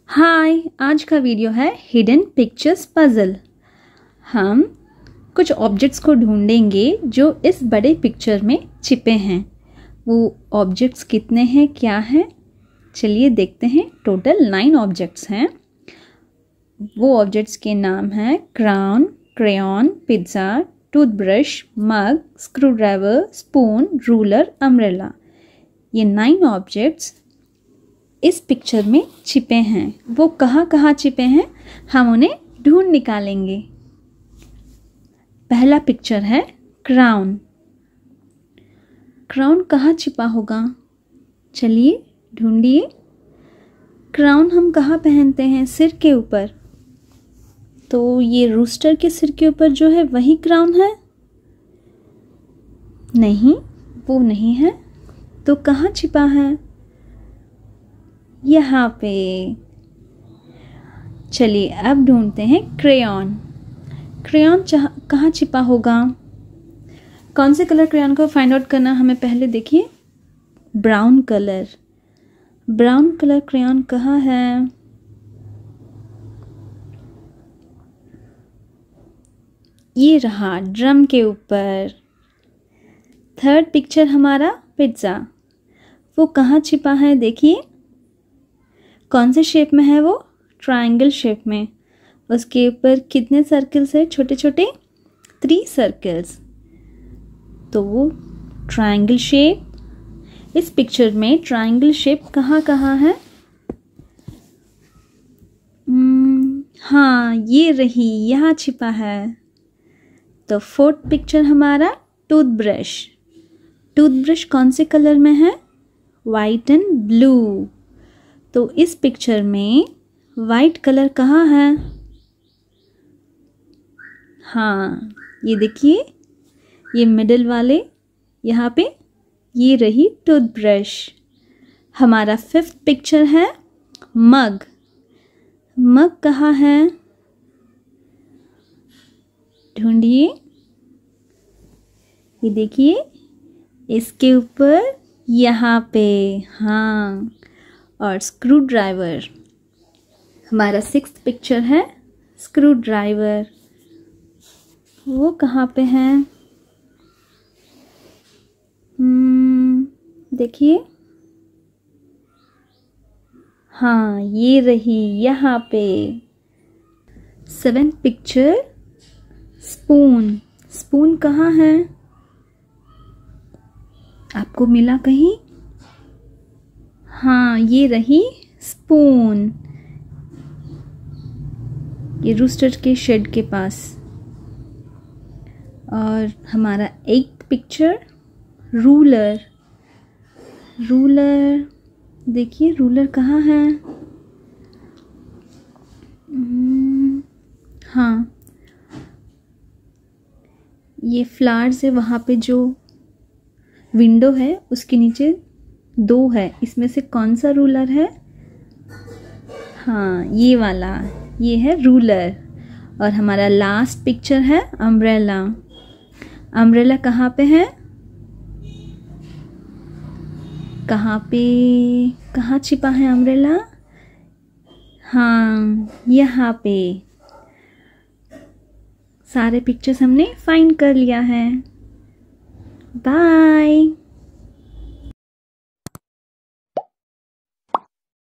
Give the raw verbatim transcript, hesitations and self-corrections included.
हाय, आज का वीडियो है हिडन पिक्चर्स पजल। हम कुछ ऑब्जेक्ट्स को ढूंढेंगे जो इस बड़े पिक्चर में छिपे हैं। वो ऑब्जेक्ट्स कितने हैं, क्या हैं, चलिए देखते हैं। टोटल नाइन ऑब्जेक्ट्स हैं। वो ऑब्जेक्ट्स के नाम हैं crown, crayon, pizza, toothbrush, mug, screwdriver, spoon, ruler, umbrella. ये नाइन ऑब्जेक्ट्स इस पिक्चर में छिपे हैं। वो कहाँ कहाँ छिपे हैं, हम उन्हें ढूंढ निकालेंगे। पहला पिक्चर है क्राउन। क्राउन कहाँ छिपा होगा, चलिए ढूंढिए। क्राउन हम कहाँ पहनते हैं, सिर के ऊपर। तो ये रूस्टर के सिर के ऊपर जो है वही क्राउन है? नहीं, वो नहीं है। तो कहाँ छिपा है? यहाँ पे। चलिए अब ढूंढते हैं क्रेयॉन। क्रेयॉन कहाँ छिपा होगा? कौन से कलर क्रेयॉन को फाइंड आउट करना हमें पहले देखिए। Brown colour. Brown colour crayon कहाँ है? ये रहा ड्रम के ऊपर। थर्ड पिक्चर हमारा पिज्ज़ा। वो कहाँ छिपा है, देखिए। कौन से शेप में है वो? ट्रायंगल शेप में। उसके ऊपर कितने सर्कल्स है, छोटे छोटे? Three circles. तो वो ट्रायंगल शेप। इस पिक्चर में ट्रायंगल शेप कहाँ कहाँ है? hmm, हाँ, ये रही, यहाँ छिपा है। तो फोर्थ पिक्चर हमारा टूथब्रश। टूथब्रश कौन से कलर में है? White and blue. तो इस पिक्चर में वाइट कलर कहाँ है? हाँ, ये देखिए, ये मिडिल वाले यहाँ पे, ये रही टूथब्रश। हमारा फिफ्थ पिक्चर है मग। मग कहाँ है, ढूंढिए। ये देखिए, इसके ऊपर यहाँ पे। हाँ, और स्क्रू ड्राइवर। हमारा सिक्स्थ पिक्चर है स्क्रू ड्राइवर। वो कहाँ पे है? हम्म देखिए, हाँ, ये रही, यहाँ पे। Seventh picture spoon. स्पून कहाँ है, आपको मिला कहीं? हाँ, ये रही स्पून। ये रूस्टर के शेड के पास। और हमारा एट पिक्चर रूलर। रूलर देखिए, रूलर कहाँ है? हाँ, ये फ्लावर्स है, वहाँ पे जो विंडो है उसके नीचे दो है। इसमें से कौन सा रूलर है? हाँ, ये वाला, ये है रूलर। और हमारा लास्ट पिक्चर है अम्ब्रेला। अम्ब्रेला कहाँ पे है? कहाँ पे, कहाँ छिपा है अम्ब्रेला? हाँ, यहाँ पे। सारे पिक्चर्स हमने फाइंड कर लिया है। बाय।